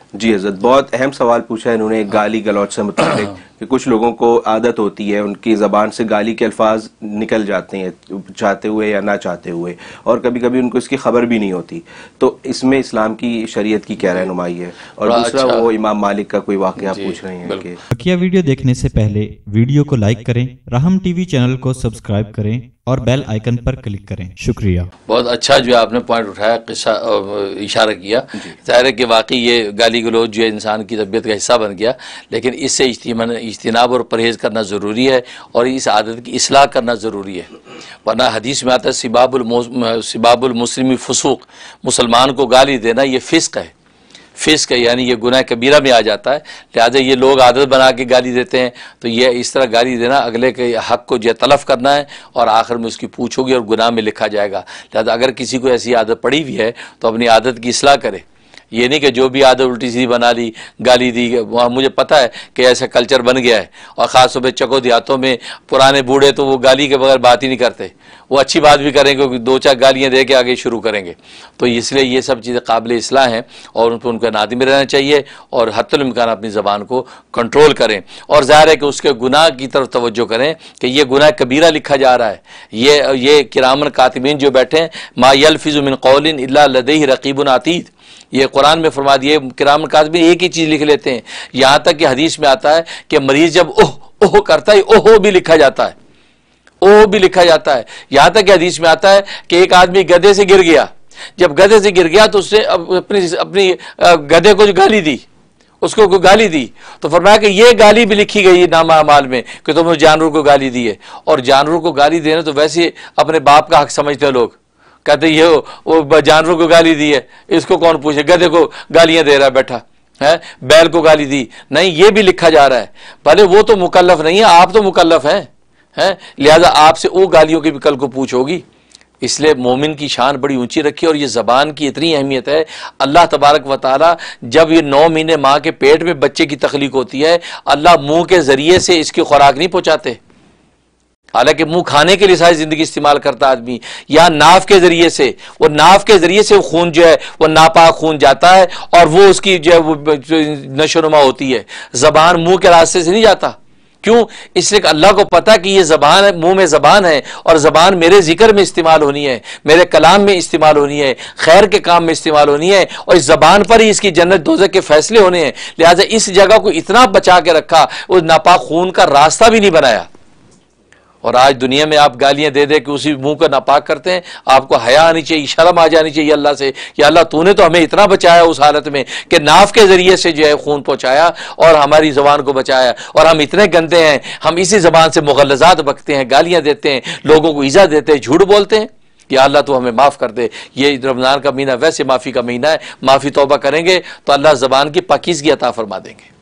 جی حضرت، بہت اہم سوال پوچھا ہے انہوں نے گالی گلوچ سے متعلق کہ کچھ لوگوں کو عادت ہوتی ہے ان کی زبان سے گالی کے الفاظ نکل جاتے ہیں چاہتے ہوئے یا نہ چاہتے ہوئے، اور کبھی کبھی ان کو اس کی خبر بھی نہیں ہوتی، تو اس میں اسلام کی شریعت کی کیا رہنمائی ہے؟ اور دوسرا وہ امام مالک کا کوئی واقعہ پوچھ رہے ہیں کہ بقیہ ویڈیو دیکھنے سے پہلے ویڈیو کو لائک کریں، رحم ٹی وی چینل کو سبسکرائب کریں اور بیل آئیکن پر کلک کریں۔ شکریہ۔ بہت اچھا جو آپ نے پوائنٹ اٹھایا، قصہ اشارہ کیا، ظاہر ہے کہ واقعی یہ گالی گلوچ جو انسان کی طبیعت کا حصہ بن گیا، لیکن اس سے اجتناب اور پرہیز کرنا ضروری ہے اور اس عادت کی اصلاح کرنا ضروری ہے، ورنہ حدیث میں آتا ہے سباب المسلم فسوق، مسلمان کو گالی دینا یہ فسق ہے، فسق ہے یعنی یہ گناہ کبیرہ میں آ جاتا ہے، لہٰذا یہ لوگ عادت بنا کے گالی دیتے ہیں، تو یہ اس طرح گالی دینا اگلے کے حق کو جو تلف کرنا ہے اور آخر میں اس کی پوچھ ہوگی اور گناہ میں لکھا جائے گا، لہٰذا اگر کسی کو ایسی عادت پڑی ہوئی ہے تو اپنی عادت کی اصلاح کرے، یہ نہیں کہ جو بھی عادت الٹی سیدھی بنا لی گالی دی، وہاں مجھے پتہ ہے کہ ایسا کلچر بن گیا ہے، اور خاص طور پہ چکو دیہاتوں میں پرانے بوڑھے تو وہ گالی کے بغیر بات ہی نہیں کرتے، وہ اچھی بات بھی کریں گے، دو چار گالیاں دے کے آگے شروع کریں گے، تو اس لیے یہ سب چیزیں قابل اصلاح ہیں اور ان کو نادم رہنا چاہیے اور حتی الامکان اپنی زبان کو کنٹرول کریں، اور ظاہر ہے کہ اس کے گناہ کی طرف توجہ کریں کہ یہ گناہ کبیرہ لکھا جا رہا ہے، یہ کرامن کاتبین جو بیٹھے ہیں ما یلفظ من قول الا لدیہ رقیب عتید، یہ قرآن میں فرما دیے کرام کاتبین ایک ہی چیز لکھ لیتے ہیں، یہاں تک کہ حدیث میں آتا ہے کہ مریض جب اوہ کرتا ہے اوہ بھی لکھا جاتا ہے، اوہ بھی لکھا جاتا ہے، یہاں تک کہ حدیث میں آتا ہے کہ ایک آدمی گدھے سے گر گیا، جب گدھے سے گر گیا تو اس نے اپنی گدھے کو گالی دی، اس کو کوئی گالی دی تو فرمایا کہ یہ گالی بھی لکھی گئی ہے نامہ اعمال میں کہ تم نے جانور کو گالی دی ہے، اور جانور کو گالی دینا تو ویسے اپنے باپ کا حق سمجھتے ہیں لوگ، کہتے یہ وہ جانور کو گالی دی ہے، اس کو کون پوچھے، گدھے کو گالیاں دے رہا ہے بیٹھا ہے، بیل کو گالی دی، نہیں یہ بھی لکھا جا رہا ہے، بھلے وہ تو مکلف نہیں ہے، آپ تو مکلف ہیں، لہذا آپ سے وہ گالیوں کی بھی کل کو پوچھ ہوگی، اس لیے مومن کی شان بڑی اونچی رکھی، اور یہ زبان کی اتنی اہمیت ہے، اللہ تبارک و تعالی جب یہ 9 مہینے ماں کے پیٹ میں بچے کی تخلیق ہوتی ہے، اللہ منہ کے ذریعے سے اس کی خوراک نہیں پہنچاتے، حالانکہ منہ کھانے کے لیے ساری زندگی استعمال کرتا آدمی، یا ناف کے ذریعے سے، وہ ناف کے ذریعے سے خون جو ہے وہ ناپاک خون جاتا ہے اور وہ اس کی جو ہے وہ نشو نما ہوتی ہے، زبان منہ کے راستے سے نہیں جاتا، کیوں؟ اس لیے کہ اللہ کو پتہ کہ یہ زبان منہ میں زبان ہے، اور زبان میرے ذکر میں استعمال ہونی ہے، میرے کلام میں استعمال ہونی ہے، خیر کے کام میں استعمال ہونی ہے، اور اس زبان پر ہی اس کی جنت دوزخ کے فیصلے ہونے ہیں، لہٰذا اس جگہ کو اتنا بچا کے رکھا، اس ناپاک خون کا راستہ بھی نہیں بنایا، اور آج دنیا میں آپ گالیاں دے دے کہ اسی منہ کو ناپاک کرتے ہیں، آپ کو حیا آنی چاہیے، شرم آ جانی چاہیے اللہ سے کہ اللہ تو نے تو ہمیں اتنا بچایا اس حالت میں کہ ناف کے ذریعے سے جو ہے خون پہنچایا اور ہماری زبان کو بچایا، اور ہم اتنے گندے ہیں، ہم اسی زبان سے مغلظات بکتے ہیں، گالیاں دیتے ہیں، لوگوں کو ایذا دیتے ہیں، جھوٹ بولتے ہیں، یا اللہ تو ہمیں معاف کر دے۔ یہ رمضان کا مہینہ ویسے معافی کا مہینہ ہے، معافی توبہ کریں گے تو اللہ زبان کی پاکیزگی عطا فرما دیں گے۔